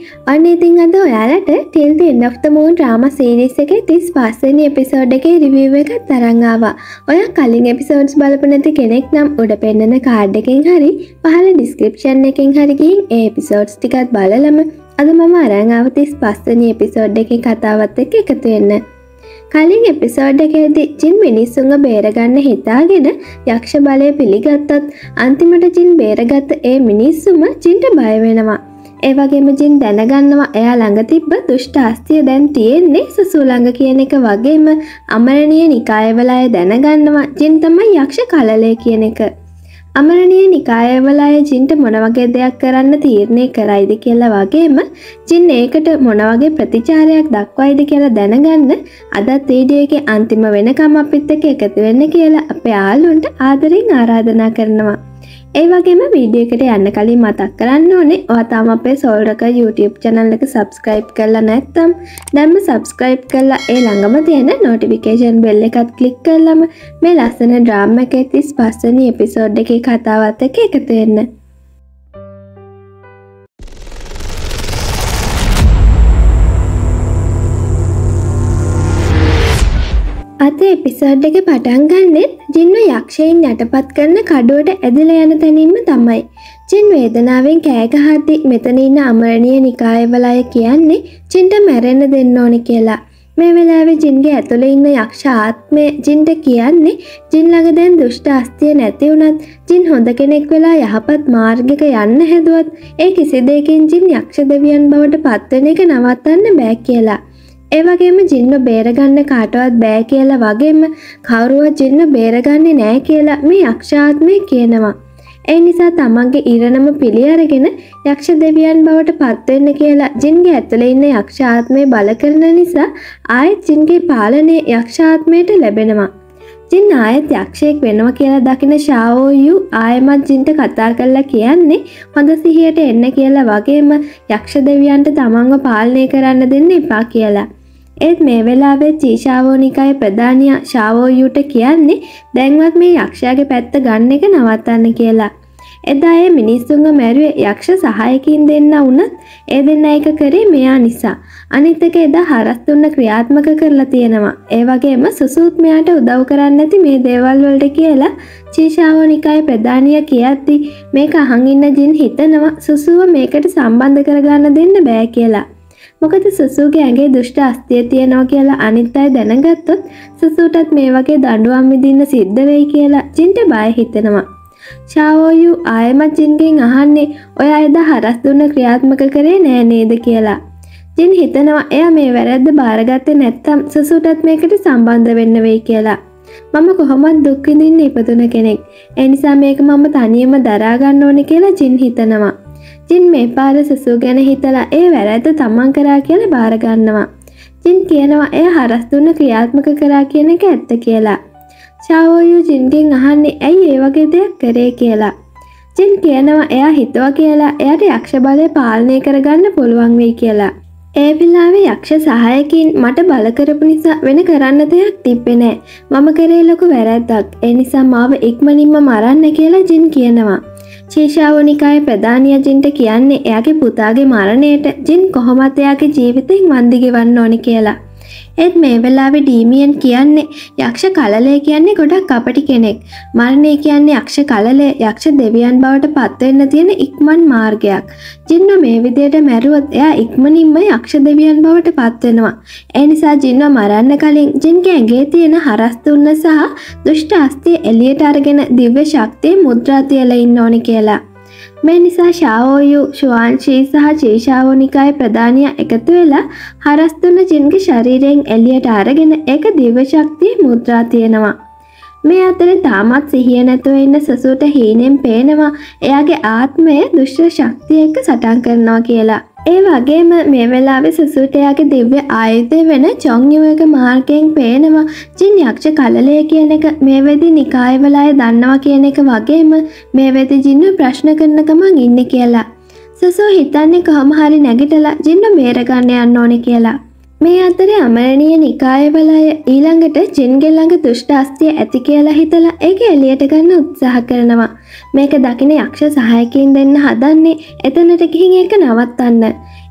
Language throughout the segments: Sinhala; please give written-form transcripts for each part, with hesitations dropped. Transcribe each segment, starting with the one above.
අන්න ඉතින් අද ඔයාලට Till the End of the Moon drama series එකේ 35 වෙනි එපිසෝඩ් එකේ රිවිව් එකක් තරන් ආවා. ඔයා කලින් එපිසෝඩ්ස් බලපු නැති කෙනෙක් නම් උඩ පෙන්නන කාඩ් එකෙන් හරි පහළ ඩිස්ක්‍රිප්ෂන් එකෙන් හරි ගිහින් ඒ එපිසෝඩ්ස් ටිකත් බලලම අද මම අරන් ආව 35 වෙනි එපිසෝඩ් එකේ කතාවත් එක්ක එකතු වෙන්න. කලින් එපිසෝඩ් එකේදී ජින් මිනිස්සුන්ව බේරගන්න හිතාගෙන යක්ෂ බලය පිළිගත්තත් අන්තිමට ජින් බේරගත්ත ඒ මිනිස්සුම ජින්ට බය වෙනවා. ඒ වගේම ජින් දැනගන්නවා එයා ළඟ තිබ්බ දුෂ්ට අස්තිය දැන් තියෙන්නේ සසු ළඟ කියන එක වගේම අමරණීය නිකායවල අය දැනගන්නවා ජින් තමයි යක්ෂ කලලේ කියන එක. අමරණීය නිකායවල අය ජින්ට මොන වගේ දෙයක් කරන්න තීරණය කරයිද කියලා වගේම ජින් ඒකට මොන වගේ ප්‍රතිචාරයක් දක්වයිද කියලා දැනගන්න අදත් වීඩියෝ එකේ අන්තිම වෙනකම් අපිත් එක්ක එකතු වෙන්න කියලා අපේ යාළුවන්ට ආදරෙන් ආරාධනා කරනවා. ඒ වගේම වීඩියෝ එකට යන්න කලින් මතක් කරන්න ඕනේ ඔයා තාම අපේ සෝල්රක YouTube channel එක subscribe කරලා නැත්නම් දැන්ම subscribe කරලා ඒ ළඟම තියෙන notification bell එකත් click කරලම මේ ලස්සන drama එකේ 35 වෙනි episode එකේ කතාවත් එක්ක එකතු වෙන්න. අද එපිසෝඩ් එක පටන් ගන්නෙත් ජින්ව යක්ෂයින් යටපත් කරන කඩුවට ඇදලා යන තැනින්ම තමයි. ජින් වේදනාවෙන් කෑ ගහද්දි මෙතන ඉන්න අමරණීය නිකායවල අය කියන්නේ ජින්ට මැරෙන්න දෙන්න ඕනේ කියලා. මේ වෙලාවේ ජින්ගේ ඇතුලේ ඉන්න යක්ෂ ආත්මය ජින්ට කියන්නේ ජින් ළඟ දැන් දුෂ්ට අස්තිය නැති වුණත් ජින් හොඳ කෙනෙක් වෙලා යහපත් මාර්ගයක යන්න හැදුවත් ඒ කිසි දෙයකින් ජින් යක්ෂ දෙවියන් බවට පත් වෙන එක නවත්තන්න බෑ කියලා. ඒ වගේම ජින්ව බේරගන්න කාටවත් බෑ කියලා වගේම කවුරුවත් ජින්ව බේරගන්නේ නෑ කියලා මේ යක්ෂාත්මය කියනවා. ඒ නිසා තමන්ගේ ඉරණම පිළි අරගෙන යක්ෂ දෙවියන් බවට පත් වෙන්න කියලා ජින්ගේ ඇතුලේ ඉන්න යක්ෂාත්මය බල කරන නිසා ආයෙත් ජින්ගේ පාලනය යක්ෂාත්මයට ලැබෙනවා. ජින් ආයෙත් යක්ෂයෙක් වෙනවා කියලා දකින ෂාවෝයු ආයෙමත් ජින්ට කතා කරලා කියන්නේ හොඳ සිහියට එන්න කියලා වගේම යක්ෂ දෙවියන්ට තමන්ව පාලනය කරන්න දෙන්න එපා කියලා. ඒත් මේ වෙලාවේ චීෂාවෝනිකායේ ප්‍රධානියා ෂාවෝයුට කියන්නේ දැන්වත් මේ යක්ෂයාගේ පැත්ත ගන්න එක නවත්තන්න කියලා. එදා ඒ මිනිස්සුන්ව මැරුවේ යක්ෂ සහායකින් දෙන්න වුණත් ඒ දෙන්න එක කරේ මෙයා නිසා. අනිත් එක එදා හරස් දුන්න ක්‍රියාත්මක කරලා තියෙනවා. ඒ වගේම සුසුත් මෙයාට උදව් කරන්නේ නැති මේ දේවල් වලට කියලා චීෂාවෝනිකායේ ප්‍රධානියා කියද්දි මේක අහන් ඉන්න ජින් හිතනවා සුසුව මේකට සම්බන්ධ කරගන්න දෙන්න බෑ කියලා. මොකද සුසුගේ ඇඟේ දුෂ්ට අස්තිය තියෙනවා කියලා අනිත් අය දැනගත්තොත් සුසුටත් මේ වගේ දඬුවම් විඳින්න සිද්ධ වෙයි කියලා ජින්ට බය හිතෙනවා. ෂාවෝයු ආයෙමත් ජින්ගෙන් අහන්නේ ඔයා එදා හරස් දුන්න ක්‍රියාත්මක කරේ නෑ නේද කියලා. ජින් හිතනවා එයා මේ වැරද්ද බාරගත්තේ නැත්නම් සුසුටත් මේකට සම්බන්ධ වෙන්න වෙයි කියලා. මම කොහොමද දුක් විඳින්න ඉපදුන කෙනෙක්. ඒ නිසා මේක මම තනියම දරා ගන්න ඕනේ කියලා ජින් හිතනවා. ජින් මේ පාර සසු ගැන හිතලා ඒ වැරද්ද තමන් කරා කියලා බාර ගන්නවා. ජින් කියනවා එයා හරස් දුන්න ක්‍රියාත්මක කරා කියන එක ඇත්ත කියලා. ෂාවෝයු ජින්ගෙන් අහන්නේ ඇයි ඒ වගේ දෙයක් කරේ කියලා. ජින් කියනවා එයා හිතුවා කියලා එයාට යක්ෂ බලය පාලනය කරගන්න පුළුවන් වෙයි කියලා. ඒ වෙලාවේ යක්ෂ සහායකින් මට බල කරපු නිසා වෙන කරන්න දෙයක් තිබ්බේ නෑ. මම කරේ ලොකු වැරැද්දක්. ඒ නිසා මාව ඉක්මනින්ම මරන්න කියලා ජින් කියනවා. චීෂාවෝනිකායේ ප්‍රධානියා ජින්ට කියන්නේ එයාගේ පුතාගේ මරණයට ජින් කොහොමද එයාගේ ජීවිතෙන් වන්දි ගෙවන්න ඕනේ කියලා. ඒත් මේ වෙලාවේ ඩීමියන් කියන්නේ යක්ෂ කලලේ කියන්නේ ගොඩක් කපටි කෙනෙක්. මරණය කියන්නේ යක්ෂ කලලේ යක්ෂ දෙවියන් බවට පත් වෙන්න තියෙන ඉක්මන් මාර්ගයක්. ජින්ව මේ විදියට මැරුවොත් එයා ඉක්මනින්ම යක්ෂ දෙවියන් බවට පත් වෙනවා. ඒ නිසා ජින්ව මරන්න කලින් ජින්ගේ ඇඟේ තියෙන හරස් දුන්න සහ දුෂ්ට අස්තිය එළියට අරගෙන දිව්‍ය ශක්තිය මුද්‍රා තියලා ඉන්න ඕනේ කියලා. මේ නිසා ෂාවෝයු ෂුවාන්ෂී සහ චීෂාවෝනිකායේ ප්‍රධානියා එකතු වෙලා හරස් දුන්න ජින්ගේ ශරීරයෙන් එළියට අරගෙන ඒක දිව්‍ය ශක්තිය මුද්‍රා තියනවා. මේ අතරේ තාමත් සිහිය නැතුව ඉන්න සසුට හීනෙන් පේනවා එයාගේ ආත්මය දුෂ්ට ශක්තිය එක්ක සටන් කරනවා කියලා. ඒ වගේම මේ වෙලාවේ සසුට එයාගේ දිව්‍ය ආයුධය වෙන චොන්යුවක මාර්ගයෙන් පේනවා ජින් යක්ෂ කලලය කියන එක මේ වෙදි නිකායවල අය දන්නවා කියන එක වගේම මේ වෙදි ජින්ව ප්‍රශ්න කරන ගමන් ඉන්නේ කියලා. සසු හිතන්නේ කොහොම හරි නැගිටලා ජින්ව බේරගන්න යන්න ඕනේ කියලා. මේ අතරේ අමරණීය නිකායවල අය ඊළඟට ජින්ගේ ළඟ දුෂ්ට අස්තිය ඇති කියලා හිතලා ඒක එළියට ගන්න උත්සාහ කරනවා. මේක දකින යක්ෂ සහායකින් දෙන්න හදන්නේ එතනට ගිහින් ඒක නවත්තන්න.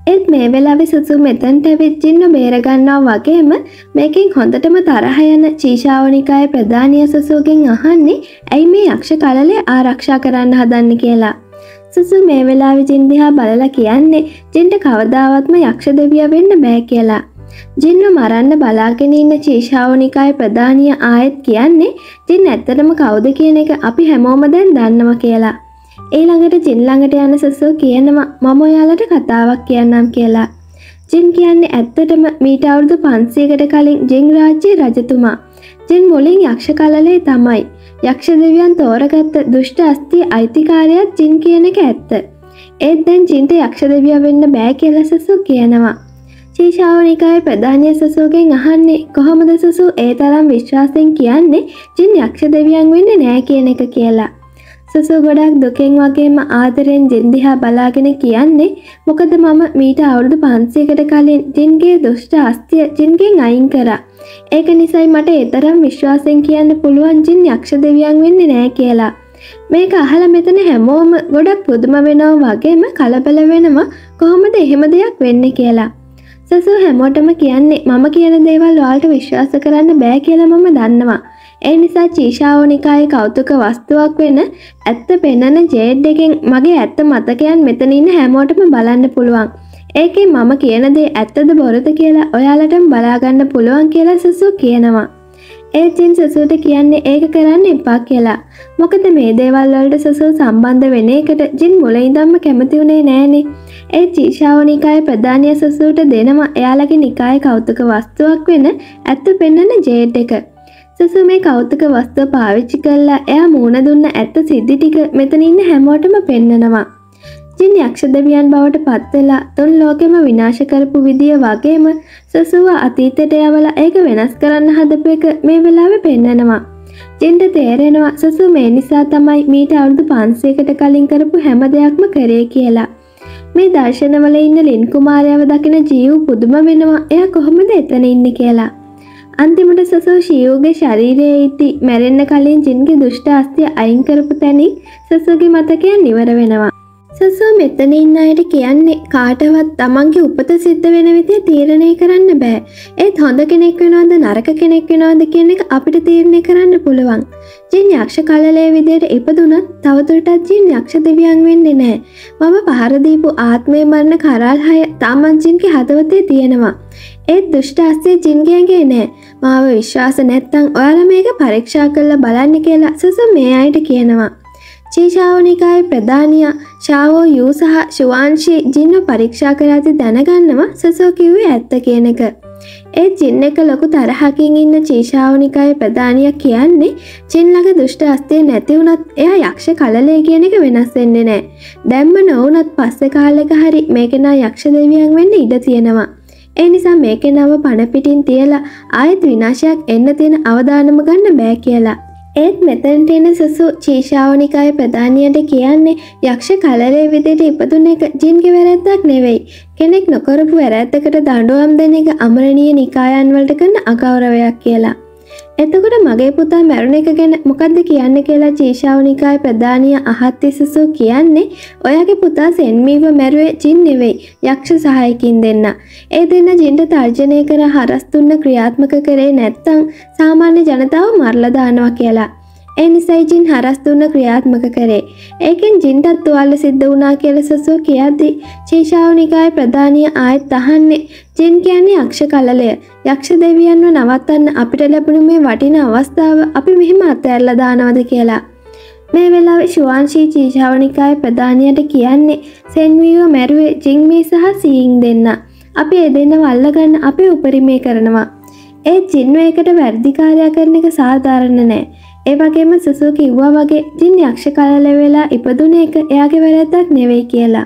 ඒත් මේ වෙලාවේ සුසු මෙතනට ඇවිත් ජින්නු බේරගන්නවා වගේම මේකෙන් හොඳටම තරහ යන චීෂාවනිකායේ ප්‍රධානිය සුසුගෙන් අහන්නේ ඇයි මේ යක්ෂ කලලේ ආරක්ෂා කරන්න හදන්නේ කියලා. සුසු මේ වෙලාවේ ජින් දිහා බලලා කියන්නේ ජින්ට කවදාවත්ම යක්ෂ දෙවියා වෙන්න බෑ කියලා. ජින්නු මරන්න බලාගෙන ඉන්න චීෂාවනිකායේ ප්‍රධානිය ආයෙත් කියන්නේ ජින් ඇත්තටම කවුද කියන එක අපි හැමෝම දැන් දන්නවා කියලා. ඊළඟට ජින් ළඟට යන සුසු කියනවා මම ඔයාලට කතාවක් කියන්නම් කියලා. ජින් කියන්නේ ඇත්තටම මීට අවුරුදු 500කට කලින් ජින් රාජ්‍යයේ රජතුමා. ජින් මුලින් යක්ෂ කලලේ තමයි. යක්ෂ දෙවියන් තෝරගත්ත දුෂ්ට අස්තිය අයිතිකාරයත් ජින් කියන එක ඇත්ත. ඒත් දැන් ජින්ට යක්ෂ දෙවියා වෙන්න බෑ කියලා සුසු කියනවා. චීෂාවනිකායේ ප්‍රධානිය සුසුගෙන් අහන්නේ කොහොමද සුසු ඒ තරම් විශ්වාසයෙන් කියන්නේ ජින් යක්ෂ දෙවියන් වෙන්නේ නෑ කියන එක කියලා. සුසු ගොඩක් දුකෙන් වගේම ආදරෙන් ජින් දිහා බලාගෙන කියන්නේ මොකද මම මීට අවුරුදු 500කට කලින් ජින්ගේ දුෂ්ට අස්තිය ජින්ගෙන් අයින් කරා. ඒක නිසායි මට ඒ තරම් විශ්වාසයෙන් කියන්න පුළුවන් ජින් යක්ෂ දෙවියන් වෙන්නේ නෑ කියලා. මේක අහලා මෙතන හැමෝම ගොඩක් පුදුම වෙනවා වගේම කලබල වෙනවා කොහොමද එහෙම දෙයක් වෙන්නේ කියලා. සසු හැමෝටම කියන්නේ මම කියන දේවල් ඔයාලට විශ්වාස කරන්න බෑ කියලා මම දන්නවා. ඒ නිසා චීෂාවනිකායේ කෞතුක වස්තුවක් වෙන ඇත්ත පෙන්නන ජේඩ් එකෙන් මගේ ඇත්ත මතකයන් මෙතන ඉන්න හැමෝටම බලන්න පුළුවන්. ඒකේ මම කියන දේ ඇත්තද බොරුද කියලා ඔයාලටම බලා ගන්න පුළුවන් කියලා සසු කියනවා. ඒ ජින් සසුට කියන්නේ ඒක කරන්න එපා කියලා. මොකද මේ දේවල් වලට සසු සම්බන්ධ වෙන එකට ජින් මුලින් ඉඳන්ම කැමති උනේ නෑනේ. ඒ චීෂාවනිකායේ ප්‍රධානිය සසුට දෙනවා එයාලගේ නිකායේ කෞතුක වස්තුවක් වෙන ඇත්ත පෙන්නන ජේඩ් එක. සසු මේ කෞතුක වස්තුව පාවිච්චි කරලා එයා මූණ දුන්න ඇත්ත සිද්ධි ටික මෙතන ඉන්න හැමෝටම පෙන්නනවා. ජින් යක්ෂ දෙවියන් බවට පත් වෙලා තුන් ලෝකෙම විනාශ කරපු විදිය වගේම සසුව අතීතයට යවලා ඒක වෙනස් කරන්න හදපු එක මේ වෙලාවේ පෙන්නනවා. ජින්ට තේරෙනවා සසු මේ නිසා තමයි මීට අවුරුදු 500කට කලින් කරපු හැම දෙයක්ම කරේ කියලා. මේ දර්ශනවල ඉන්න ලින් කුමාරයව දකින ජීව් පුදුම වෙනවා එයා කොහොමද එතන ඉන්නේ කියලා. අන්තිමට සසු ශියුගේ ශරීරයේ ඉති මැරෙන්න කලින් ජින්ගේ දුෂ්ට අස්තිය අයින් කරපු තැනින් සසුගේ මතකයන් ඉවර වෙනවා. සසු මෙතන ඉන්න අයට කියන්නේ කාටවත් තමන්ගේ උපත සිද්ධ වෙන විදිය තීරණය කරන්න බෑ. ඒත් හොඳ කෙනෙක් වෙනවද නරක කෙනෙක් වෙනවද කියන එක අපිට තීරණය කරන්න පුළුවන්. ජින් යක්ෂ කලලේ විදියට ඉපදුනත් තවදුරටත් ජින් යක්ෂ දෙවියන් වෙන්නේ නෑ. මම පහර දීපු ආත්මේ මරණ කරාල් 6 තාමත් ජින්ගේ හදවතේ තියෙනවා. ඒත් දුෂ්ට අස්තිය ජින්ගේගේ නෑ. මාව විශ්වාස නැත්තම් ඔයාලා මේක පරීක්ෂා කරලා බලන්න කියලා සසු මේ අයට කියනවා. චීෂාවනිකායේ ප්‍රධානියා ෂාවෝ යූ සහ ෂුවාන්ෂි ජින්ව පරීක්ෂා කරද්දී දැනගන්නවා සසෝ කිව්වේ ඇත්ත කියන එක. ඒ ජින් එක ලොකු තරහකින් ඉන්න චීෂාවනිකායේ ප්‍රධානියා කියන්නේ ජින් ළඟ දුෂ්ට අස්තිය නැති වුණත් එයා යක්ෂ කලලේ කියන එක වෙනස් වෙන්නේ නැහැ. දැම්ම නොවුනත් පස්සේ කාලෙක හරි මේක නා යක්ෂ දෙවියන් වෙන්න ඉඩ තියෙනවා. ඒ නිසා මේකේ නව පණ පිටින් තියලා ආයෙත් විනාශයක් එන්න තියෙන අවදානම ගන්න බෑ කියලා. ඒත් මෙතනට එන සසු චීෂාවනිකායේ ප්‍රධානියට කියන්නේ යක්ෂ කලලේ විදිහට ඉපදුන එක ජින්ගේ වැරැද්දක් නෙවෙයි. කෙනෙක් නොකරපු වැරැද්දකට දඬුවම් දෙන එක අමරණීය නිකායන් වලට කරන අගෞරවයක් කියලා. එතකොට මගේ පුතා මැරුණ එක ගැන මොකද්ද කියන්නේ කියලා චීෂාවනිකායේ ප්‍රධානිය අහත් සසු කියන්නේ ඔයාගේ පුතා සෙන්මීව මැරුවේ ජින් නෙවෙයි යක්ෂ සහායකින් දෙන්න. ඒ දෙන්න ජින්ට තර්ජනය කර හරස් දුන්න ක්‍රියාත්මක කරේ නැත්නම් සාමාන්‍ය ජනතාව මරලා දානවා කියලා. ඒ නිසයි ජින් හරස් දුන්න ක්‍රියාත්මක කරේ. ඒකෙන් ජින්ටත් තුවාල සිද්ධ වුණා කියලා සසු කියද්දි චීෂාවනිකායේ ප්‍රධානිය ආයෙත් අහන්නේ ජින් කියන්නේ යක්ෂ කලලය. යක්ෂ දෙවියන්ව නවත්තන්න අපිට ලැබුණු මේ වටිනා අවස්ථාව අපි මෙහෙම අතහැරලා දානවද කියලා. මේ වෙලාවේ ෂුවාන්ෂි චීෂාවනිකායේ ප්‍රධානියට කියන්නේ සෙන්වීව මැරුවේ ජින්මී සහ සීයින් දෙන්න. අපි ඒ දෙන්නව අල්ලගන්න අපේ උපරිමය කරනවා. ඒ ජින්ව එකට වැඩිකාරයා කරන එක සාධාරණ නෑ. ඒ වගේම සසු කිව්වා වගේ ජින් යක්ෂ කලල වෙලා ඉපදුන එක එයාගේ වැරැද්දක් නෙවෙයි කියලා.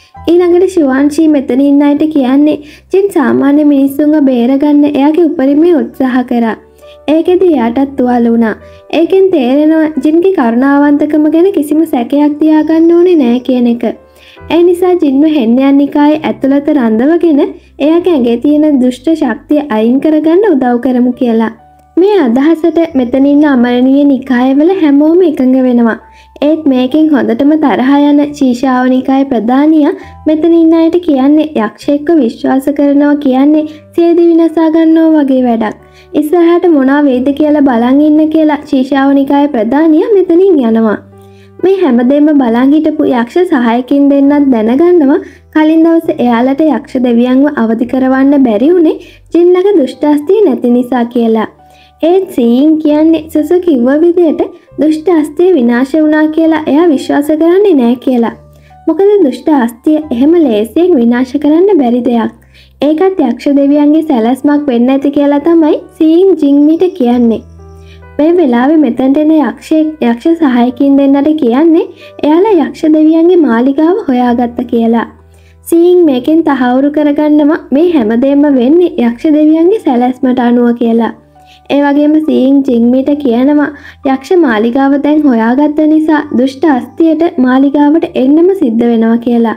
ඊළඟට ෂුවාන්ෂි මෙතන ඉන්න අයට කියන්නේ ජින් සාමාන්‍ය මිනිස්සුන්ව බේරගන්න එයාගේ උපරිමය උත්සාහ කරා. ඒකෙදි එයාටත් තුවාල වුණා. ඒකෙන් තේරෙනවා ජින්ගේ කරුණාවන්තකම ගැන කිසිම සැකයක් තියාගන්න ඕනේ නෑ කියන එක. ඒ නිසා ජින්ව හෙන්නයන් නිකායේ ඇතුළත රඳවගෙන එයාගේ ඇඟේ තියෙන දුෂ්ට ශක්තිය අයින් කරගන්න උදව් කරමු කියලා. මේ අදහසට මෙතන ඉන්න අමරණීය නිකායවල හැමෝම එකඟ වෙනවා. ඒත් මේකෙන් හොඳටම තරහ යන ශීෂාවනිකායේ ප්‍රධානියා මෙතන ඉන්න අයට කියන්නේ යක්ෂයෙක්ව විශ්වාස කරනවා කියන්නේ සියදිවි විනාශා ගන්නවා වගේ වැඩක්. ඉස්සරහට මොනවා වෙයිද කියලා බලන් ඉන්න කියලා ශීෂාවනිකායේ ප්‍රධානියා මෙතනින් යනවා. මේ හැමදේම බලන් හිටපු යක්ෂ සහායකින් දෙන්නත් දැනගන්නවා කලින් දවසේ එයාලට යක්ෂ දෙවියන්ව අවදි කරවන්න බැරි වුණේ ජින්ලගේ දුෂ්ටාස්තිය නැති නිසා කියලා. ඒත් සීන් කියන්නේ සුසු කිව්ව විදියට දුෂ්ට අස්තිය විනාශ වුණා කියලා එයා විශ්වාස කරන්නේ නැහැ කියලා. මොකද දුෂ්ට අස්තිය එහෙම ලේසියෙන් විනාශ කරන්න බැරි දෙයක්. ඒකත් යක්ෂ දෙවියන්ගේ සැලැස්මක් වෙන්න ඇති කියලා තමයි සීන් ජින්මිට කියන්නේ. මේ වෙලාවේ මෙතනට එන යක්ෂ සහායකින් දෙන්නට කියන්නේ එයාලා යක්ෂ දෙවියන්ගේ මාලිගාව හොයාගත්ත කියලා. සීන් මේකෙන් තහවුරු කරගන්නවා මේ හැමදේම වෙන්නේ යක්ෂ දෙවියන්ගේ සැලැස්මට අනුව කියලා. ඒ වගේම සීන් ජින්මිට කියනවා යක්ෂ මාලිගාව දැන් හොයාගත්ත නිසා දුෂ්ට අස්තියට මාලිගාවට එන්නම සිද්ධ වෙනවා කියලා.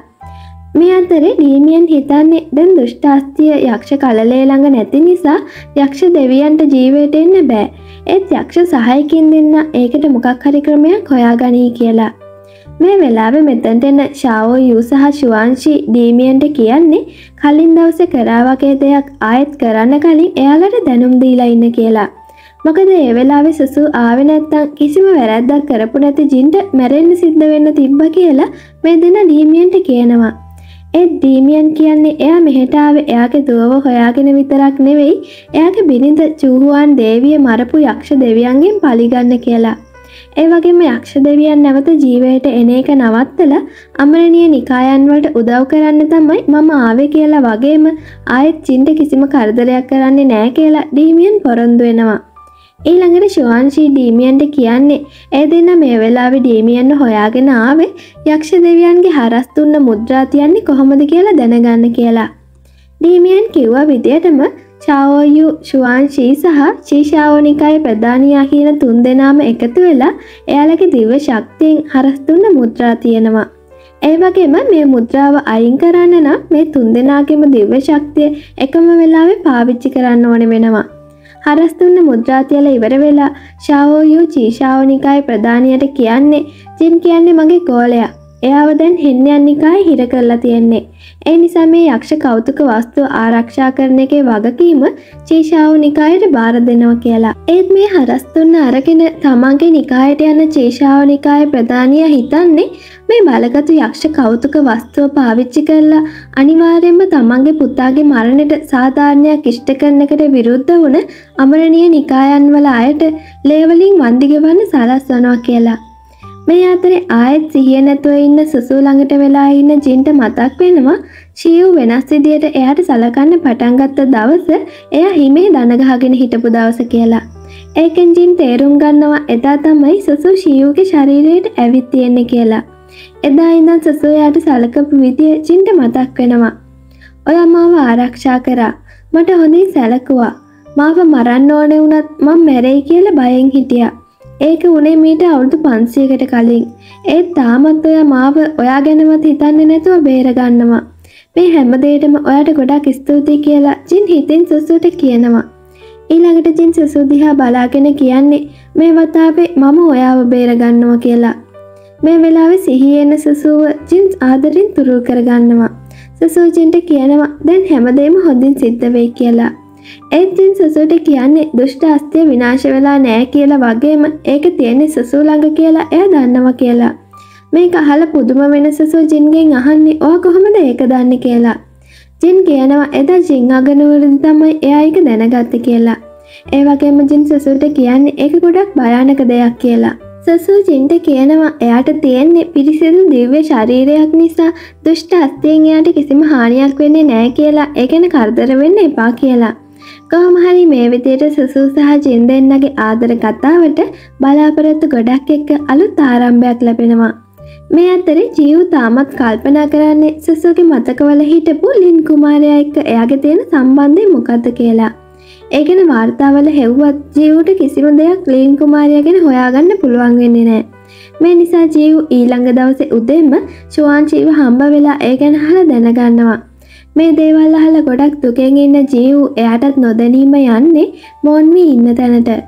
මේ අතරේ ඩීමියන් හිතන්නේ දැන් දුෂ්ට අස්තිය යක්ෂ කලලේ ළඟ නැති නිසා යක්ෂ දෙවියන්ට ජීවිතේට එන්න බෑ. ඒත් යක්ෂ සහායකින් දෙන්න ඒකට මොකක් හරි ක්‍රමයක් හොයාගනී කියලා. මේ වෙලාවේ මෙතනට එන ෂාවෝ යූ සහ ශුවාන්ෂි ඩීමියන්ට කියන්නේ කලින් දවසේ කරා වගේ දෙයක් ආයෙත් කරන්න කලින් එයාලට දැනුම් දීලා ඉන්න කියලා. මොකද ඒ වෙලාවේ සුසු ආවේ නැත්තම් කිසිම වැරැද්දක් කරපු නැති ජින්ට මැරෙන්න සිද්ධ වෙන්න තිබ්බ කියලා මේ දෙන ඩීමියන්ට කියනවා. ඒත් ඩීමියන් කියන්නේ එයා මෙහෙට ආවේ එයාගේ දුවව හොයාගෙන විතරක් නෙවෙයි එයාගේ බිරිඳ චූහුවාන් දේවිය මරපු යක්ෂ දෙවියන්ගෙන් පලිගන්න කියලා. ඒ වගේම යක්ෂ දෙවියන් නැවත ජීවයට එන එක නවත්තලා අමරණීය නිකායන් වලට උදව් කරන්න තමයි මම ආවේ කියලා වගේම ආයෙත් ජින්ට කිසිම කරදරයක් කරන්නේ නැහැ කියලා ඩීමියන් පොරොන්දු වෙනවා. ඊළඟට ශුවාන්ෂි ඩීමියන්ට කියන්නේ ඒ දෙන්න මේ වෙලාවේ ඩීමියන්ව හොයාගෙන ආවේ යක්ෂ දෙවියන්ගේ හරස් දුන්න මුද්‍රා තියන්නේ කොහොමද කියලා දැනගන්න කියලා. ඩීමියන් කිව්වා විදියටම ෂාවෝයු ශුවාන්ෂි සහ ශීෂාවනිකායේ ප්‍රධානියා කියන තුන් දෙනාම එකතු වෙලා එයාලගේ දිව්‍ය ශක්තියෙන් හරස් දුන්න මුද්‍රා තියෙනවා. ඒ වගේම මේ මුද්‍රාව අයින් කරන්න නම් මේ තුන් දෙනාගේම දිව්‍ය ශක්තිය එකම වෙලාවේ පාවිච්චි කරන්න ඕනේ වෙනවා. හරස් දුන්න මුද්‍රා තියලා ඉවර වෙලා ෂාවෝයු ශීෂාවනිකායේ ප්‍රධානියට කියන්නේ ජින් කියන්නේ මගේ ගෝලයා. එයාව දැන් හෙන්යන් නිකායේ හිර කරලා තියෙන්නේ. ඒ නිසා මේ යක්ෂ කෞතුක වස්තු ආරක්ෂා කරන එකේ වගකීම ශීෂාවනිකායට බාර දෙනවා කියලා. ඒත් මේ හරස් දුන්න අරගෙන තමන්ගේ නිකායට යන ශීෂාවනිකායේ ප්‍රධානියා හිතන්නේ මේ බලගතු යක්ෂ කෞතුක වස්තුව පාවිච්චි කරලා අනිවාර්යයෙන්ම තමන්ගේ පුතාගේ මරණයට සාධාරණයක් ඉෂ්ට කරන එකට විරුද්ධ වුණ අමරණීය නිකායන් වල අයට ලේවලින් වන්දි ගෙවන්න සලස්වනවා කියලා. මේ අතරේ ආයෙත් සිහිය නැතුව ඉන්න සුසු ළඟට වෙලා ඉන්න ජින්ට මතක් වෙනවා ෂීව් වෙනස් විදියට එයාට සලකන්න පටන් ගත්ත දවස එයා හිමේ දන ගහගෙන හිටපු දවස කියලා. ඒකෙන් ජින් තේරුම් ගන්නවා එදා තමයි සුසු ෂීව්ගේ ශරීරයට ඇවිත් තියෙන්නේ කියලා. එදා ඉඳන් සුසු එයාට සලකපු විදිය ජින්ට මතක් වෙනවා. ඔයා මාව ආරක්ෂා කරා. මට හොඳින් සැලකුවා. මාව මරන්න ඕනේ වුණත් මම මැරෙයි කියලා බයෙන් හිටියා. ඒක උනේ මීට අවුරුදු 500කට කලින්. ඒත් තාමත් ඔයා මාව ඔයා ගැනවත් හිතන්නේ නැතුව බේරගන්නවා. මේ හැමදේටම ඔයාට ගොඩක් ස්තුතියි කියලා ජින් හිතෙන් සුසුට කියනවා. ඊළඟට ජින් සුසු දිහා බලාගෙන කියන්නේ මේ වතාවේ මම ඔයාව බේරගන්නවා කියලා. මේ වෙලාවේ සිහිය එන සුසුව ජින් ආදරෙන් තුරු කරගන්නවා. සුසු ජින්ට කියනවා දැන් හැමදේම හොඳින් සිද්ධ වෙයි කියලා. ඒත් ජින් සුසුට කියන්නේ දුෂ්ට අස්තිය විනාශ වෙලා නෑ කියලා වගේම ඒක තියෙන්නේ සුසු ළඟ කියලා එයා දන්නවා කියලා. මේක අහලා පුදුම වෙන සුසු ජින්ගෙන් අහන්නේ ඔයා කොහොමද ඒක දන්නේ කියලා. ජින් කියනවා එදා ජින් අගනුවරදී තමයි එයා ඒක දැනගත්තේ කියලා. ඒ වගේම ජින් සුසුට කියන්නේ ඒක ගොඩක් භයානක දෙයක් කියලා. සුසු ජින්ට කියනවා එයාට තියෙන්නේ පිරිසිදු දිව්‍ය ශරීරයක් නිසා දුෂ්ට අස්තියෙන් එයාට කිසිම හානියක් වෙන්නේ නෑ කියලා ඒ ගැන කරදර වෙන්න එපා කියලා. කොහොම හරි මේ විදියට සුසු සහ ජින් දෙන්නගේ ආදර කතාවට බලාපොරොත්තු ගොඩක් එක්ක අලුත් ආරම්භයක් ලැබෙනවා. මේ අතරේ ජීව් තාමත් කල්පනා කරන්නේ සුසුගේ මතකවල හිටපු ලින් කුමාරයා එක්ක එයාගේ තියෙන සම්බන්ධය මොකද්ද කියලා. ඒ ගැන වාර්තාවල හෙව්වත් ජීව්ට කිසිම දෙයක් ලින් කුමාරයා ගැන හොයාගන්න පුළුවන් වෙන්නේ නැහැ. මේ නිසා ජීව් ඊළඟ දවසේ උදේම ශුවාන්ෂිව හම්බ වෙලා ඒ ගැන අහලා දැනගන්නවා. මේ දේවල් අහලා ගොඩක් දුකෙන් ඉන්න ජීව් එයාටත් නොදැනීම යන්නේ මොන්මි ඉන්න තැනට.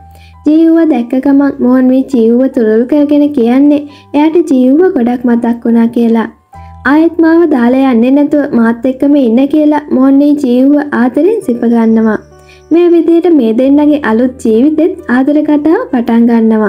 ජීව්ව දැක්ක ගමන් මොහොන් මේ ජීව්ව තුරුල් කරගෙන කියන්නේ එයාට ජීව්ව ගොඩක් මතක් වුණා කියලා. ආයෙත් මාව දාලා යන්නේ නැතුව මාත් එක්කම ඉන්න කියලා මොහොන් මේ ජීව්ව ආදරෙන් සිප ගන්නවා. මේ විදිහට මේ දෙන්නගේ අලුත් ජීවිතෙත් ආදර කතාව පටන් ගන්නවා.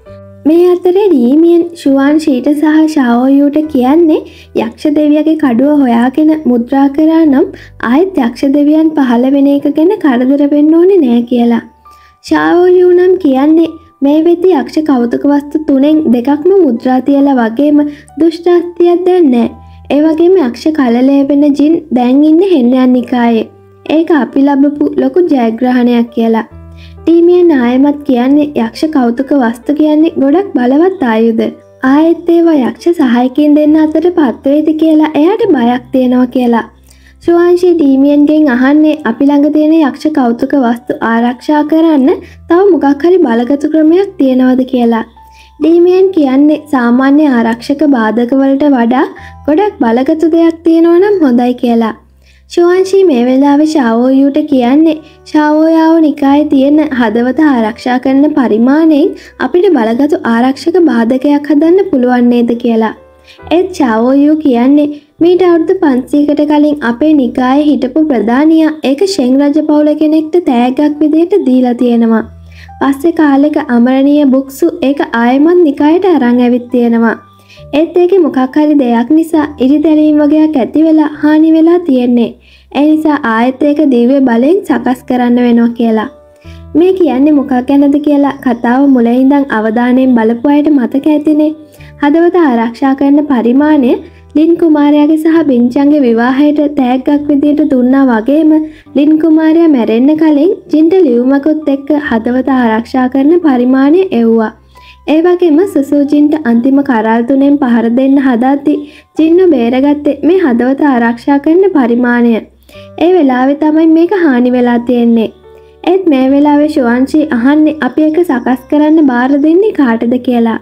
මේ අතරේ ඩීමියන් ෂුවාන්ෂීට සහ ෂාවෝයුට කියන්නේ යක්ෂ දෙවියගේ කඩුව හොයාගෙන මුද්‍රා කරා නම් ආයෙත් යක්ෂ දෙවියන් පහළ වෙන එක ගැන කරදර වෙන්න ඕනේ නෑ කියලා. ෂාවෝයු නම් කියන්නේ මේ වෙද්දි යක්ෂ කෞතුක වස්තු තුනෙන් දෙකක්ම මුද්‍රා තියලා වගේම දුෂ්ටාස්තියක් දැන් නෑ. ඒ වගේම යක්ෂ කලලේ වෙන ජින් දැන් ඉන්නේ හෙන්නයන් නිකායේ. ඒක අපි ලැබපු ලොකු ජයග්‍රහණයක් කියලා. ඩීමියන් ආයමත් කියන්නේ යක්ෂ කෞතුක වස්තු කියන්නේ ගොඩක් බලවත් ආයුධ. ආයෙත් ඒවා යක්ෂ සහායකින් දෙන්න අතර පත්වේද කියලා එයාට බයක් තියෙනවා කියලා. ෂුවාන්ෂී ඩීමියන්ගෙන් අහන්නේ අපි ළඟ තියෙන යක්ෂ කෞතුක වස්තු ආරක්ෂා කරන්න තව මොකක් හරි බලගතු ක්‍රමයක් තියෙනවද කියලා. ඩීමියන් කියන්නේ සාමාන්‍ය ආරක්ෂක බාධක වලට වඩා ගොඩක් බලගතු දෙයක් තියෙනවා නම් හොඳයි කියලා. ෂුවාන්ෂී මේ වෙලාවේ ෂාවෝයුට කියන්නේ ෂාවෝයාව නිකායේ තියෙන හදවත ආරක්ෂා කරන පරිමාණයෙන් අපිට බලගතු ආරක්ෂක බාධකයක් හදන්න පුළුවන් නේද කියලා. ඒත් ෂාවෝයු කියන්නේ මීට අවුරුදු 500කට කලින් අපේ නිකායේ හිටපු ප්‍රධානියා ඒක ෂෙන් රජ පවුල කෙනෙක්ට තෑග්ගක් විදියට දීලා තියෙනවා. පස්සේ කාලෙක අමරණීය බුක්සු ඒක ආයෙමත් නිකායට අරන් ඇවිත් තියෙනවා. ඒත් ඒකේ මොකක් හරි දෙයක් නිසා ඉරිදැලීම් වගේක් ඇති වෙලා හානි වෙලා තියෙන්නේ. ඒ නිසා ආයෙත් ඒක දිව්‍ය බලෙන් සකස් කරන්න වෙනවා කියලා. මේ කියන්නේ මොකක් ගැනද කියලා කතාව මුලින් ඉඳන් අවධානයෙන් බලපු අයට මතක ඇතිනේ. හදවත ආරක්ෂා කරන පරිමාණය ලින් කුමාරයාගේ සහ බින්චන්ගේ විවාහයට තෑග්ගක් විදියට දුන්නා වගේම ලින් කුමාරයා මැරෙන්න කලින් ජින්ට ලියුමකුත් එක්ක හදවත ආරක්ෂා කරන පරිමාණය එව්වා. ඒ වගේම සුසුජින්ට අන්තිම කරල් තුනෙන් පහර දෙන්න හදද්දි ජින්නු බේරගත්තේ මේ හදවත ආරක්ෂා කරන පරිමාණය. ඒ වෙලාවේ තමයි මේක හානි වෙලා තියෙන්නේ. ඒත් මේ වෙලාවේ ෂුවාන්ෂී අහන්නේ අපි එක සකස් කරන්න බාර දෙන්නේ කාටද කියලා.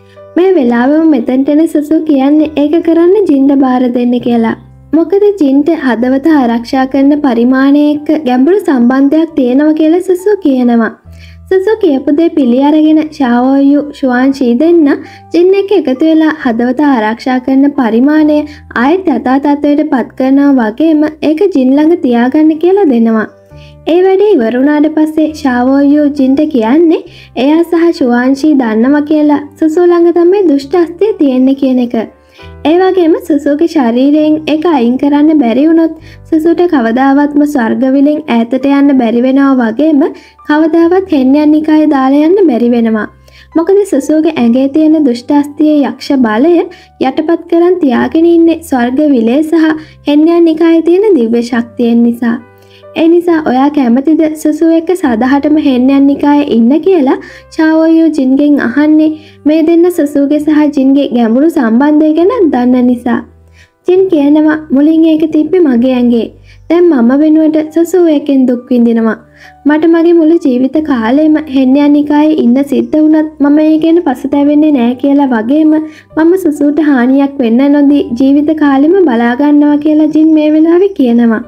මේ වෙලාවෙම මෙතනට එන සුසු කියන්නේ ඒක කරන්න ජින්ට බාර දෙන්න කියලා. මොකද ජින්ට හදවත ආරක්ෂා කරන පරිමාණය එක්ක ගැඹුරු සම්බන්ධයක් තියෙනවා කියලා සුසු කියනවා. සුසු කියපු දේ පිළි අරගෙන ෂාවෝයු ෂුවාන්ෂී දෙන්න ජින් එක්ක එකතු වෙලා හදවත ආරක්ෂා කරන පරිමාණය ආයෙත් යථා තත්ත්වයට පත් කරනවා වගේම ඒක ජින් ළඟ තියාගන්න කියලා දෙනවා. ඒ වැඩේ ඉවර වුණාට පස්සේ ෂාවෝයු ජින්ට කියන්නේ එයා සහ ෂුවාන්ෂී දන්නවා කියලා සුසු ළඟ තමයි දුෂ්ට අස්තිය තියෙන්නේ කියන එක. ඒ වගේම සුසුගේ ශරීරයෙන් ඒක අයින් කරන්න බැරි වුණොත් සුසුට කවදාවත්ම ස්වර්ග විලෙන් ඈතට යන්න බැරි වෙනවා වගේම කවදාවත් හෙන්නයන් නිකායේ දාලා යන්න බැරි වෙනවා. මොකද සුසුගේ ඇඟේ තියෙන දුෂ්ට අස්තියේ යක්ෂ බලය යටපත් කරන් තියාගෙන ඉන්නේ ස්වර්ග විලේ සහ හෙන්නයන් නිකායේ තියෙන දිව්‍ය ශක්තියෙන් නිසා. ඒ නිසා ඔයා කැමතිද සුසු එක්ක සදහටම හෙන්නයන් නිකායේ ඉන්න කියලා ෂාවෝයු ජින්ගෙන් අහන්නේ මේ දෙන්න සුසුගේ සහ ජින්ගේ ගැඹුරු සම්බන්ධය ගැන දන්න නිසා. ජින් කියනවා මුලින් ඒක තිබ්බේ මගේ ඇඟේ. දැන් මම වෙනුවට සුසු එකෙන් දුක් විඳිනවා. මට මගේ මුළු ජීවිත කාලෙම හෙන්නයන් නිකායේ ඉන්න සිද්ධ වුණත් මම ඒ ගැන පසුතැවෙන්නේ නැහැ කියලා වගේම මම සුසුට හානියක් වෙන්න නොදී ජීවිත කාලෙම බලා ගන්නවා කියලා ජින් මේ වෙලාවේ කියනවා.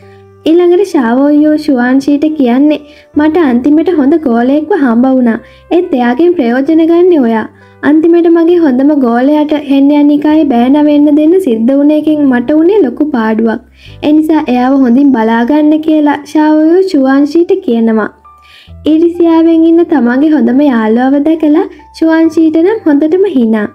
ඊළඟට ෂාවෝයෝ ෂුවාන්ෂීට කියන්නේ මට අන්තිමට හොඳ ගෝලයෙක්ව හම්බ වුණා. ඒත් එයාගෙන් ප්‍රයෝජන ගන්නේ ඔයා. අන්තිමට මගේ හොඳම ගෝලයාට හෙන්නයන් නිකායේ බෑන වෙන්න දෙන්න සිද්ධ වුණ එකෙන් මට උනේ ලොකු පාඩුවක්. ඒ නිසා එයාව හොඳින් බලා ගන්න කියලා ෂාවෝයෝ ෂුවාන්ෂීට කියනවා. ඊරිසියාවෙන් ඉන්න තමන්ගේ හොඳම යාළුවව දැකලා ෂුවාන්ෂීට නම් හොඳටම හිනා.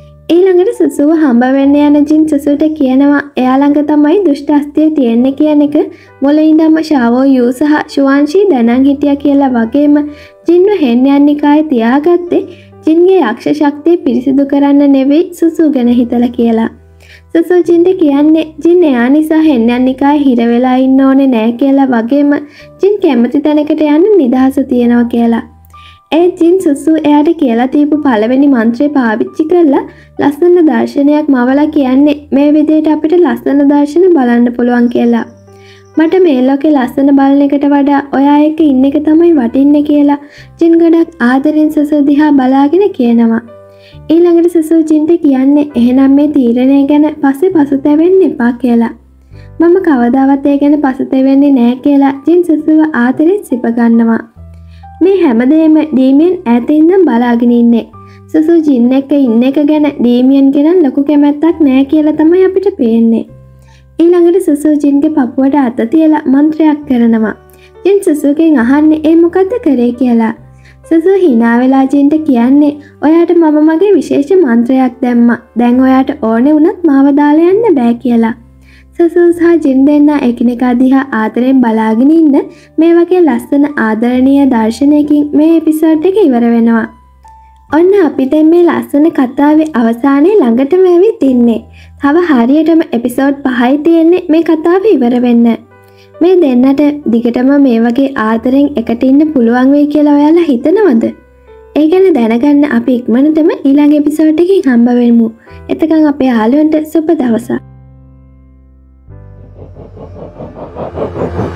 ඊළඟට සුසුව හම්බ වෙන්න යන ජින් සුසුට කියනවා එයා ළඟ තමයි දුෂ්ට අස්තිය තියෙන්නේ කියන එක මුලින් ඉඳන්ම ෂාවෝයු සහ ෂුවාන්ෂී දැනන් හිටියා කියලා වගේම ජින්ව හෙන්නයන් නිකායේ තියාගත්තේ ජින්ගේ යක්ෂ ශක්තිය පිරිසිදු කරන්න නෙවෙයි සුසු ගැන හිතලා කියලා. සුසු ජින්ට කියන්නේ ජින් එයා නිසා හෙන්නයන් නිකායේ හිර වෙලා ඉන්න ඕනේ නෑ කියලා වගේම ජින් කැමති තැනකට යන්න නිදහස තියෙනවා කියලා. ඒ ජින් සුසු එයාට කියලා දීපු පළවෙනි මන්ත්‍රය පාවිච්චි කරලා ලස්සන දර්ශනයක් මවලා කියන්නේ මේ විදිහට අපිට ලස්සන දර්ශන බලන්න පුළුවන් කියලා. මට මේ ලෝකේ ලස්සන බලන එකට වඩා ඔයා එක්ක ඉන්න එක තමයි වටින්නේ කියලා ජින් ගොඩක් ආදරෙන් සුසු දිහා බලාගෙන කියනවා. ඊළඟට සුසු ජින්ට කියන්නේ එහෙනම් මේ තීරණය ගැන පස්සේ පසුතැවෙන්න එපා කියලා. මම කවදාවත් ඒ ගැන පසුතැවෙන්නේ නැහැ කියලා ජින් සුසුව ආදරෙන් සිප ගන්නවා. මේ හැමදේම ඩීමියන් ඈතින්දම් බලාගෙන ඉන්නේ. සුසු ජින් එක්ක ඉන්න එක ගැන ඩීමියන් ගෙනන් ලොකු කැමැත්තක් නෑ කියලා තමයි අපිට පේන්නේ. ඊළඟට සුසු ජින්ගේ පපුවට අත තියලා මන්ත්‍රයක් කරනවා. ජින් සුසුගෙන් අහන්නේ ඒ මොකද්ද කරේ කියලා. සුසු hina වෙලා ජින්ට කියන්නේ ඔයාට මම මගේ විශේෂ මන්ත්‍රයක් දැම්මා. දැන් ඔයාට ඕනේ වුණත් මාව දාලා යන්න බෑ කියලා. සුසු සහ ජින් දෙන්න එකිනෙකා දිහා ආදරෙන් බලාගෙන ඉන්න මේ වගේ ලස්සන ආදරණීය දර්ශනයකින් මේ එපිසෝඩ් එක ඉවර වෙනවා. ඔන්න අපිට මේ ලස්සන කතාවේ අවසානයේ ළඟටම ඇවිත් ඉන්නේ. තව හරියටම එපිසෝඩ් 5යි තියෙන්නේ මේ කතාව ඉවර වෙන්න. මේ දෙන්නට දිගටම මේ වගේ ආදරෙන් එකට ඉන්න පුළුවන් වෙයි කියලා ඔයාලා හිතනවද? ඒ ගැන දැනගන්න අපි ඉක්මනටම ඊළඟ එපිසෝඩ් එකකින් හම්බ වෙමු. එතකන් අපේ යාළුවන්ට සුබ දවසක්.